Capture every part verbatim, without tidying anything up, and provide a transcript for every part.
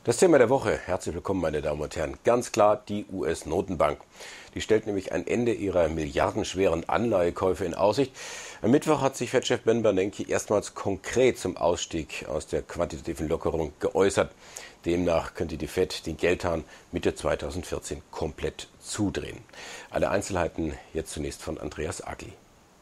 Das Thema der Woche. Herzlich willkommen, meine Damen und Herren. Ganz klar die U S-Notenbank. Die stellt nämlich ein Ende ihrer milliardenschweren Anleihekäufe in Aussicht. Am Mittwoch hat sich Fed-Chef Ben Bernanke erstmals konkret zum Ausstieg aus der quantitativen Lockerung geäußert. Demnach könnte die Fed den Geldhahn Mitte zweitausendvierzehn komplett zudrehen. Alle Einzelheiten jetzt zunächst von Andreas Agli.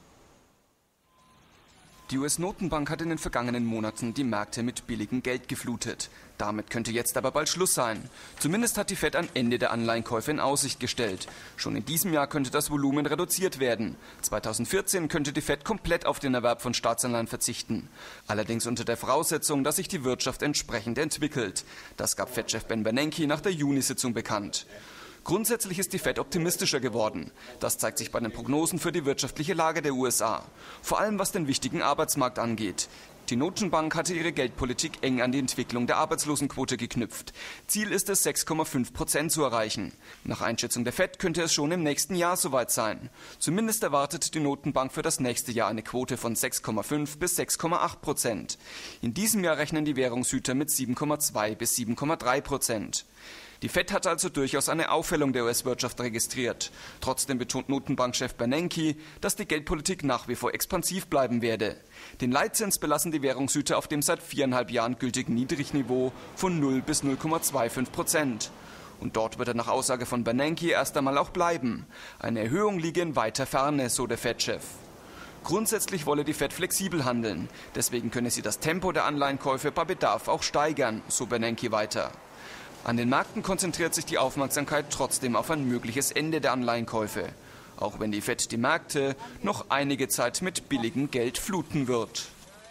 Die U S-Notenbank hat in den vergangenen Monaten die Märkte mit billigem Geld geflutet. Damit könnte jetzt aber bald Schluss sein. Zumindest hat die Fed ein Ende der Anleihenkäufe in Aussicht gestellt. Schon in diesem Jahr könnte das Volumen reduziert werden. zweitausendvierzehn könnte die Fed komplett auf den Erwerb von Staatsanleihen verzichten. Allerdings unter der Voraussetzung, dass sich die Wirtschaft entsprechend entwickelt. Das gab Fed-Chef Ben Bernanke nach der Juni-Sitzung bekannt. Grundsätzlich ist die Fed optimistischer geworden. Das zeigt sich bei den Prognosen für die wirtschaftliche Lage der U S A. Vor allem was den wichtigen Arbeitsmarkt angeht. Die Notenbank hatte ihre Geldpolitik eng an die Entwicklung der Arbeitslosenquote geknüpft. Ziel ist es, sechs Komma fünf Prozent zu erreichen. Nach Einschätzung der Fed könnte es schon im nächsten Jahr soweit sein. Zumindest erwartet die Notenbank für das nächste Jahr eine Quote von sechs Komma fünf bis sechs Komma acht Prozent. In diesem Jahr rechnen die Währungshüter mit sieben Komma zwei bis sieben Komma drei Prozent. Die Fed hat also durchaus eine Aufhellung der U S-Wirtschaft registriert. Trotzdem betont Notenbankchef Bernanke, dass die Geldpolitik nach wie vor expansiv bleiben werde. Den Leitzins belassen die Währungshüter auf dem seit viereinhalb Jahren gültigen Niedrigniveau von null bis null Komma fünfundzwanzig Prozent. Und dort wird er nach Aussage von Bernanke erst einmal auch bleiben. Eine Erhöhung liege in weiter Ferne, so der Fed-Chef. Grundsätzlich wolle die Fed flexibel handeln. Deswegen könne sie das Tempo der Anleihenkäufe bei Bedarf auch steigern, so Bernanke weiter. An den Märkten konzentriert sich die Aufmerksamkeit trotzdem auf ein mögliches Ende der Anleihenkäufe, auch wenn die Fed die Märkte noch einige Zeit mit billigem Geld fluten wird.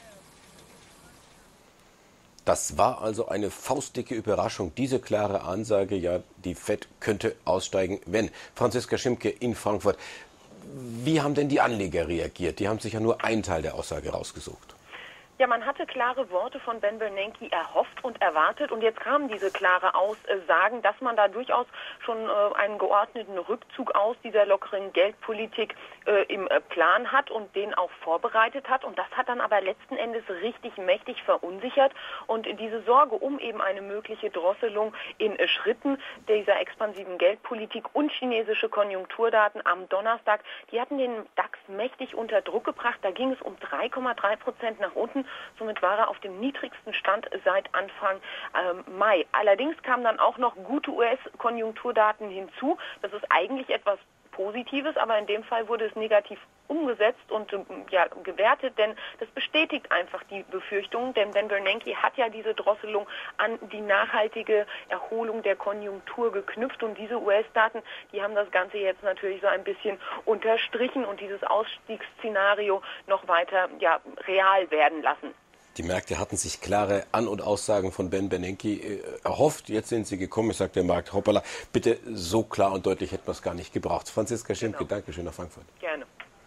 Das war also eine faustdicke Überraschung, diese klare Ansage, ja, die Fed könnte aussteigen, wenn. Franziska Schimke in Frankfurt. Wie haben denn die Anleger reagiert? Die haben sich ja nur einen Teil der Aussage rausgesucht. Ja, man hatte klare Worte von Ben Bernanke erhofft und erwartet und jetzt kamen diese klare Aussagen, dass man da durchaus schon äh, einen geordneten Rückzug aus dieser lockeren Geldpolitik äh, im äh, Plan hat und den auch vorbereitet hat und das hat dann aber letzten Endes richtig mächtig verunsichert und diese Sorge um eben eine mögliche Drosselung in äh, Schritten dieser expansiven Geldpolitik und chinesische Konjunkturdaten am Donnerstag, die hatten den DAX mächtig unter Druck gebracht. Da ging es um drei Komma drei Prozent nach unten. Somit war er auf dem niedrigsten Stand seit Anfang ähm, Mai. Allerdings kamen dann auch noch gute U S-Konjunkturdaten hinzu. Das ist eigentlich etwas Positives, aber in dem Fall wurde es negativ umgesetzt und ja, gewertet, denn das bestätigt einfach die Befürchtungen, denn Ben Bernanke hat ja diese Drosselung an die nachhaltige Erholung der Konjunktur geknüpft und diese U S-Daten, die haben das Ganze jetzt natürlich so ein bisschen unterstrichen und dieses Ausstiegsszenario noch weiter ja, real werden lassen. Die Märkte hatten sich klare An- und Aussagen von Ben Bernanke erhofft. Jetzt sind sie gekommen. Ich sage der Markt, hoppala, bitte so klar und deutlich hätten wir es gar nicht gebraucht. Franziska Schimke, genau. Danke schön nach Frankfurt. Gerne.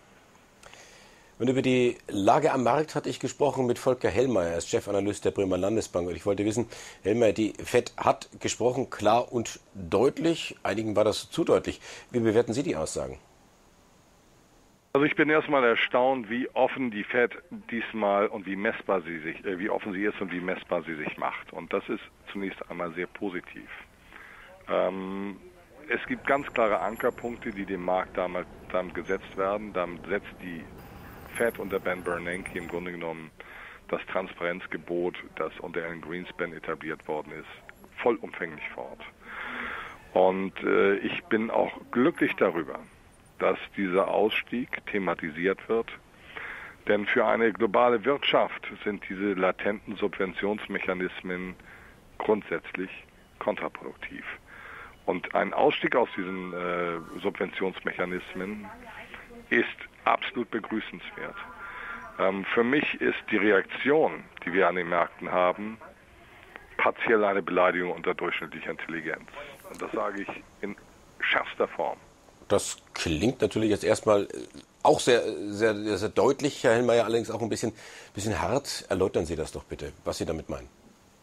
Und über die Lage am Markt hatte ich gesprochen mit Volker Hellmeier, er ist Chefanalyst der Bremer Landesbank. Und ich wollte wissen, Hellmeier, die Fed hat gesprochen, klar und deutlich. Einigen war das zu deutlich. Wie bewerten Sie die Aussagen? Also ich bin erstmal erstaunt, wie offen die Fed diesmal und wie messbar sie sich, äh, wie offen sie ist und wie messbar sie sich macht. Und das ist zunächst einmal sehr positiv. Ähm, es gibt ganz klare Ankerpunkte, die dem Markt damit, damit gesetzt werden. Damit setzt die Fed unter Ben Bernanke im Grunde genommen das Transparenzgebot, das unter Alan Greenspan etabliert worden ist, vollumfänglich fort. Und äh, ich bin auch glücklich darüber, dass dieser Ausstieg thematisiert wird. Denn für eine globale Wirtschaft sind diese latenten Subventionsmechanismen grundsätzlich kontraproduktiv. Und ein Ausstieg aus diesen äh, Subventionsmechanismen ist absolut begrüßenswert. Ähm, für mich ist die Reaktion, die wir an den Märkten haben, partiell eine Beleidigung unter durchschnittlicher Intelligenz. Und das sage ich in schärfster Form. Das klingt natürlich jetzt erstmal auch sehr, sehr, sehr deutlich, Herr Hellmeier, allerdings auch ein bisschen, bisschen hart. Erläutern Sie das doch bitte, was Sie damit meinen.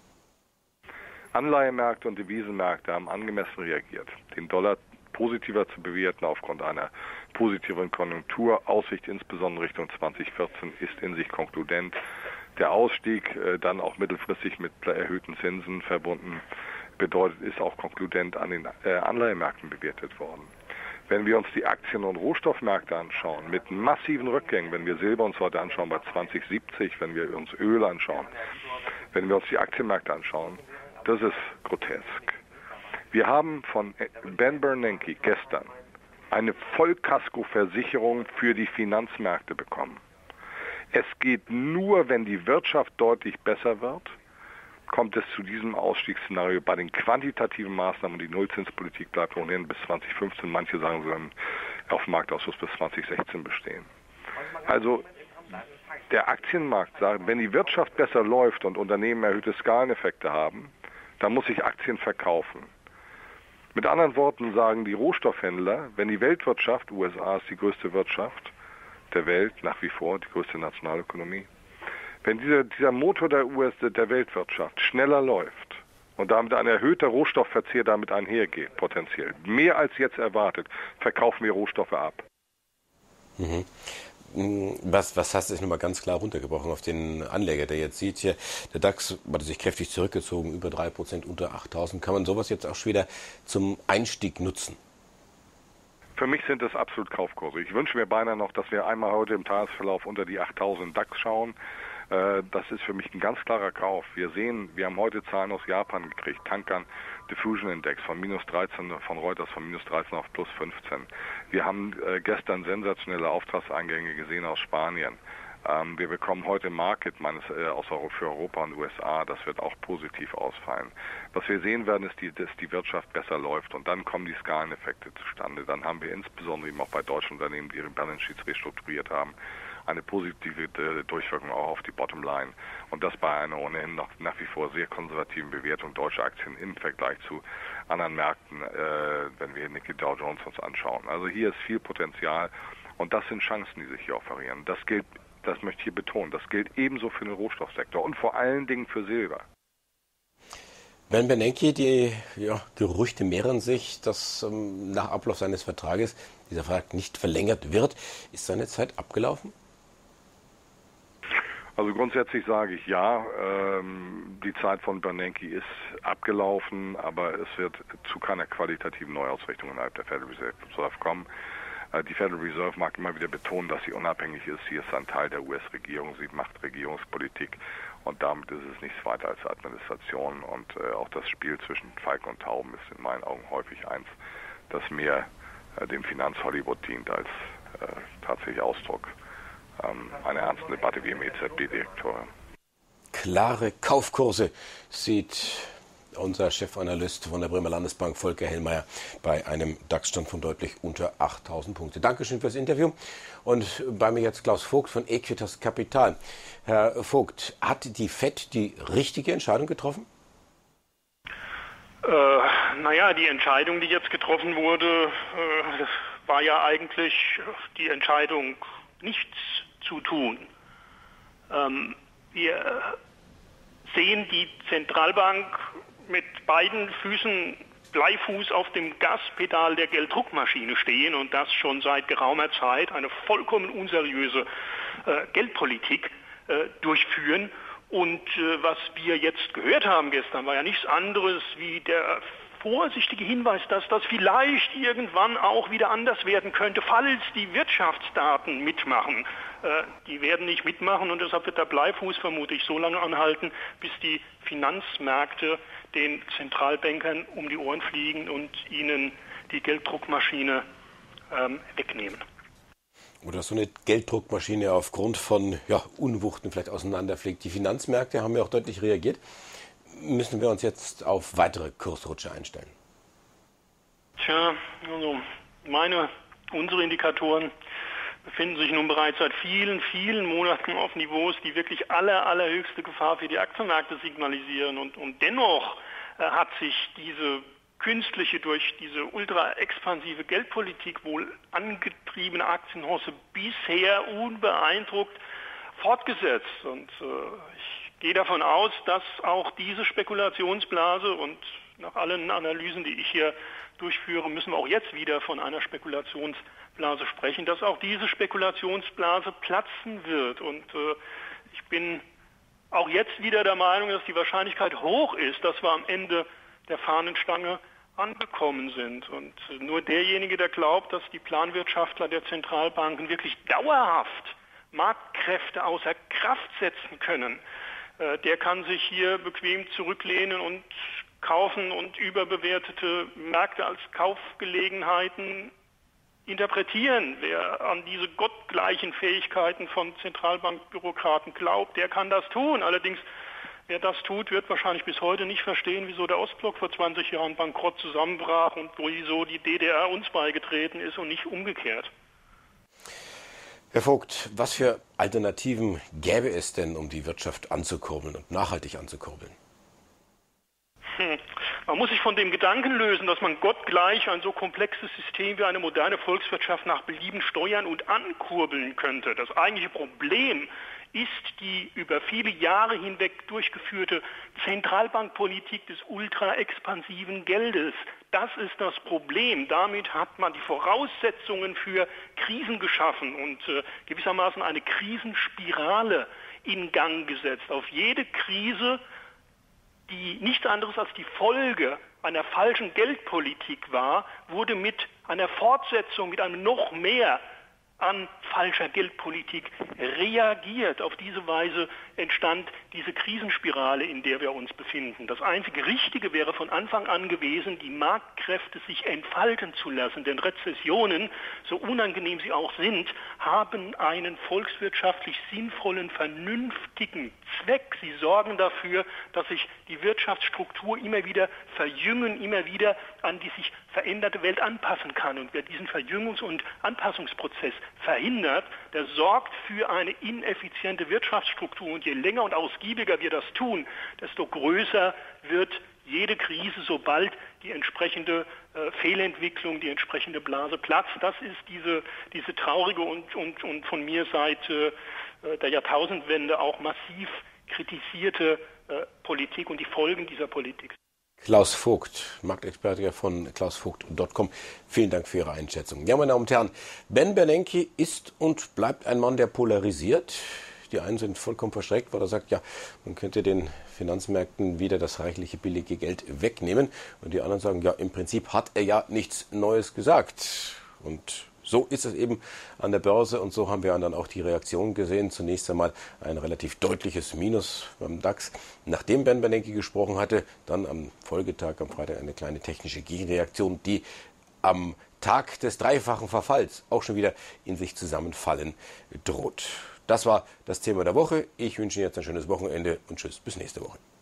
Anleihemärkte und Devisenmärkte haben angemessen reagiert, den Dollar positiver zu bewerten aufgrund einer positiveren Konjunktur. Aussicht insbesondere Richtung zwanzig vierzehn ist in sich konkludent. Der Ausstieg äh, dann auch mittelfristig mit erhöhten Zinsen verbunden bedeutet, ist auch konkludent an den äh, Anleihemärkten bewertet worden. Wenn wir uns die Aktien- und Rohstoffmärkte anschauen, mit massiven Rückgängen, wenn wir Silber uns heute anschauen bei zwanzig siebzig, wenn wir uns Öl anschauen, wenn wir uns die Aktienmärkte anschauen, das ist grotesk. Wir haben von Ben Bernanke gestern eine Vollkasko-Versicherung für die Finanzmärkte bekommen. Es geht nur, wenn die Wirtschaft deutlich besser wird, kommt es zu diesem Ausstiegsszenario bei den quantitativen Maßnahmen. Die Nullzinspolitik bleibt ohnehin bis zwanzig fünfzehn, manche sagen sogar auf dem Marktausschuss bis zwanzig sechzehn bestehen. Also der Aktienmarkt sagt, wenn die Wirtschaft besser läuft und Unternehmen erhöhte Skaleneffekte haben, dann muss ich Aktien verkaufen. Mit anderen Worten sagen die Rohstoffhändler, wenn die Weltwirtschaft, U S A ist die größte Wirtschaft der Welt, nach wie vor die größte Nationalökonomie, wenn dieser, dieser Motor der U S A, der Weltwirtschaft schneller läuft und damit ein erhöhter Rohstoffverzehr damit einhergeht, potenziell, mehr als jetzt erwartet, verkaufen wir Rohstoffe ab. Mhm. Was, was hast du jetzt nochmal ganz klar runtergebrochen auf den Anleger, der jetzt sieht, hier, der DAX hat sich kräftig zurückgezogen, über drei Prozent unter achttausend. Kann man sowas jetzt auch schon wieder zum Einstieg nutzen? Für mich sind das absolut Kaufkurse. Ich wünsche mir beinahe noch, dass wir einmal heute im Tagesverlauf unter die achttausend DAX schauen. Das ist für mich ein ganz klarer Kauf. Wir sehen, wir haben heute Zahlen aus Japan gekriegt. Tankan Diffusion Index von minus dreizehn, von Reuters von minus dreizehn auf plus fünfzehn. Wir haben äh, gestern sensationelle Auftragseingänge gesehen aus Spanien. Ähm, wir bekommen heute Market meines, äh, aus Euro, für Europa und U S A. Das wird auch positiv ausfallen. Was wir sehen werden, ist, die, dass die Wirtschaft besser läuft und dann kommen die Skaleneffekte zustande. Dann haben wir insbesondere eben auch bei deutschen Unternehmen, die ihre Balance Sheets restrukturiert haben, eine positive Durchwirkung auch auf die Bottomline. Und das bei einer ohnehin noch nach wie vor sehr konservativen Bewertung deutscher Aktien im Vergleich zu anderen Märkten, äh, wenn wir Nikkei Dow Jones uns anschauen. Also hier ist viel Potenzial und das sind Chancen, die sich hier offerieren. Das gilt, das möchte ich hier betonen, das gilt ebenso für den Rohstoffsektor und vor allen Dingen für Silber. Ben Bernanke, die ja, Gerüchte mehren sich, dass ähm, nach Ablauf seines Vertrages dieser Vertrag nicht verlängert wird. Ist seine Zeit abgelaufen? Also grundsätzlich sage ich ja, ähm, die Zeit von Bernanke ist abgelaufen, aber es wird zu keiner qualitativen Neuausrichtung innerhalb der Federal Reserve kommen. Äh, die Federal Reserve mag immer wieder betonen, dass sie unabhängig ist. Sie ist ein Teil der U S-Regierung, sie macht Regierungspolitik und damit ist es nichts weiter als Administration. Und äh, auch das Spiel zwischen Falken und Tauben ist in meinen Augen häufig eins, das mehr äh, dem Finanz-Hollywood dient als äh, tatsächlich Ausdruck eine ernste Debatte wie im E Z B-Direktor. Klare Kaufkurse sieht unser Chefanalyst von der Bremer Landesbank, Volker Hellmeier, bei einem DAX-Stand von deutlich unter achttausend Punkte. Dankeschön fürs Interview. Und bei mir jetzt Klaus Vogt von Equitas Kapital. Herr Vogt, hat die Fed die richtige Entscheidung getroffen? Äh, naja, die Entscheidung, die jetzt getroffen wurde, äh, war ja eigentlich die Entscheidung, nichts zu tun. Ähm, wir sehen die Zentralbank mit beiden Füßen Bleifuß auf dem Gaspedal der Gelddruckmaschine stehen und das schon seit geraumer Zeit, eine vollkommen unseriöse äh, Geldpolitik äh, durchführen. Und äh, was wir jetzt gehört haben gestern, war ja nichts anderes wie der vorsichtige Hinweis, dass das vielleicht irgendwann auch wieder anders werden könnte, falls die Wirtschaftsdaten mitmachen. Äh, die werden nicht mitmachen und deshalb wird der Bleifuß vermutlich so lange anhalten, bis die Finanzmärkte den Zentralbankern um die Ohren fliegen und ihnen die Gelddruckmaschine ähm, wegnehmen. Oder so eine Gelddruckmaschine aufgrund von ja, Unwuchten vielleicht auseinanderfliegt. Die Finanzmärkte haben ja auch deutlich reagiert. Müssen wir uns jetzt auf weitere Kursrutsche einstellen? Tja, also meine, unsere Indikatoren befinden sich nun bereits seit vielen, vielen Monaten auf Niveaus, die wirklich aller, allerhöchste Gefahr für die Aktienmärkte signalisieren. Und, und dennoch äh, hat sich diese künstliche, durch diese ultra-expansive Geldpolitik wohl angetriebene Aktienhausse bisher unbeeindruckt fortgesetzt. Und äh, ich gehe davon aus, dass auch diese Spekulationsblase, und nach allen Analysen, die ich hier durchführe, müssen wir auch jetzt wieder von einer Spekulationsblase sprechen, dass auch diese Spekulationsblase platzen wird. Und äh, ich bin auch jetzt wieder der Meinung, dass die Wahrscheinlichkeit hoch ist, dass wir am Ende der Fahnenstange angekommen sind. Und nur derjenige, der glaubt, dass die Planwirtschaftler der Zentralbanken wirklich dauerhaft Marktkräfte außer Kraft setzen können, der kann sich hier bequem zurücklehnen und kaufen und überbewertete Märkte als Kaufgelegenheiten interpretieren. Wer an diese gottgleichen Fähigkeiten von Zentralbankbürokraten glaubt, der kann das tun. Allerdings, wer das tut, wird wahrscheinlich bis heute nicht verstehen, wieso der Ostblock vor zwanzig Jahren bankrott zusammenbrach und wieso die D D R uns beigetreten ist und nicht umgekehrt. Herr Vogt, was für Alternativen gäbe es denn, um die Wirtschaft anzukurbeln und nachhaltig anzukurbeln? Hm. Man muss sich von dem Gedanken lösen, dass man gottgleich ein so komplexes System wie eine moderne Volkswirtschaft nach Belieben steuern und ankurbeln könnte. Das eigentliche Problem ist die über viele Jahre hinweg durchgeführte Zentralbankpolitik des ultra-expansiven Geldes. Das ist das Problem. Damit hat man die Voraussetzungen für Krisen geschaffen und äh, gewissermaßen eine Krisenspirale in Gang gesetzt. Auf jede Krise, die nichts anderes als die Folge einer falschen Geldpolitik war, wurde mit einer Fortsetzung, mit einem noch mehr an falscher Geldpolitik reagiert. Auf diese Weise entstand diese Krisenspirale, in der wir uns befinden. Das einzige Richtige wäre von Anfang an gewesen, die Marktkräfte sich entfalten zu lassen. Denn Rezessionen, so unangenehm sie auch sind, haben einen volkswirtschaftlich sinnvollen, vernünftigen Zweck. Sie sorgen dafür, dass sich die Wirtschaftsstruktur immer wieder verjüngen, immer wieder an die sich veränderte Welt anpassen kann. Und wer diesen Verjüngungs- und Anpassungsprozess verhindert, der sorgt für eine ineffiziente Wirtschaftsstruktur. Und je länger und ausgiebiger wir das tun, desto größer wird jede Krise, sobald die entsprechende äh, Fehlentwicklung, die entsprechende Blase platzt. Das ist diese, diese traurige und, und, und von mir seit äh, der Jahrtausendwende auch massiv kritisierte äh, Politik und die Folgen dieser Politik. Klaus Vogt, Marktexperte von klaus vogt punkt com. Vielen Dank für Ihre Einschätzung. Ja, meine Damen und Herren, Ben Bernanke ist und bleibt ein Mann, der polarisiert. Die einen sind vollkommen verschreckt, weil er sagt, ja, man könnte den Finanzmärkten wieder das reichliche billige Geld wegnehmen. Und die anderen sagen, ja, im Prinzip hat er ja nichts Neues gesagt. Und so ist es eben an der Börse und so haben wir dann auch die Reaktion gesehen. Zunächst einmal ein relativ deutliches Minus beim DAX, nachdem Ben Bernanke gesprochen hatte. Dann am Folgetag, am Freitag, eine kleine technische Gegenreaktion, die am Tag des dreifachen Verfalls auch schon wieder in sich zusammenfallen droht. Das war das Thema der Woche. Ich wünsche Ihnen jetzt ein schönes Wochenende und tschüss, bis nächste Woche.